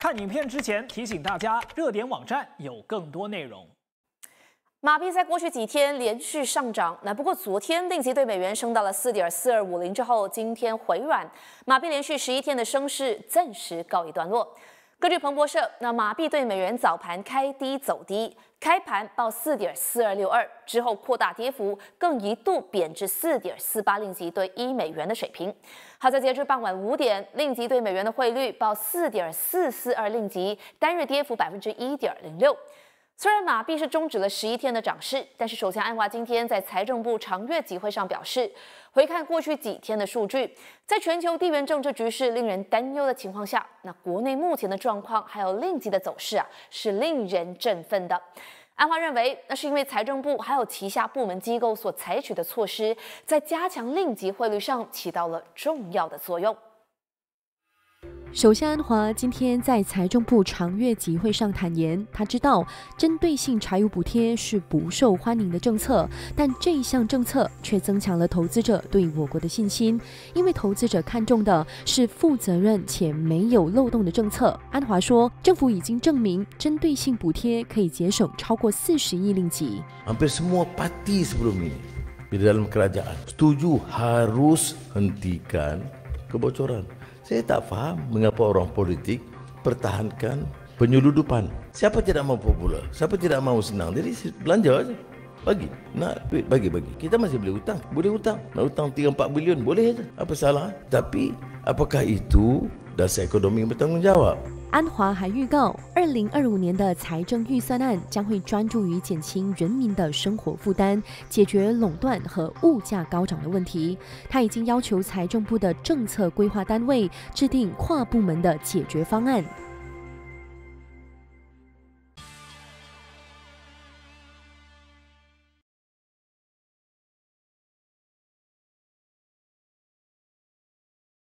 看影片之前提醒大家，热点网站有更多内容。 马币在过去几天连续上涨，不过昨天令吉对美元升到了4.4250之后，今天回软，马币连续11天的升势暂时告一段落。根据彭博社，马币对美元早盘开低走低，开盘报4.4262，之后扩大跌幅，更一度贬至4.48令吉对1美元的水平。好在截至傍晚5点，令吉对美元的汇率报4.442令吉，单日跌幅1.06%。虽然马币是终止了11天的涨势，但是首相安华今天在财政部长月集会上表示，回看过去几天的数据，在全球地缘政治局势令人担忧的情况下，国内目前的状况还有令吉的走势是令人振奋的。安华认为，那是因为财政部还有旗下部门机构所采取的措施，在加强令吉汇率上起到了重要的作用。 首相安华今天在财政部长月集会上坦言，他知道针对性柴油补贴是不受欢迎的政策，但这一项政策却增强了投资者对我国的信心，因为投资者看重的是负责任且没有漏洞的政策。安华说，政府已经证明针对性补贴可以节省超过40亿令吉。 Hampir semua parti sebelum ini di dalam kerajaan setuju harus hentikan kebocoran. Saya tak faham mengapa orang politik pertahankan penyeludupan. Siapa tidak mau popular? Siapa tidak mau senang? Jadi belanja aja. Bagi. Nak duit bagi. Kita masih boleh hutang. Boleh hutang. Nak hutang 3-4 bilion boleh aja. Apa salah? Tapi apakah itu dasar ekonomi yang bertanggungjawab? 安华还预告，2025年的财政预算案将会专注于减轻人民的生活负担，解决垄断和物价高涨的问题。他已经要求财政部的政策规划单位制定跨部门的解决方案。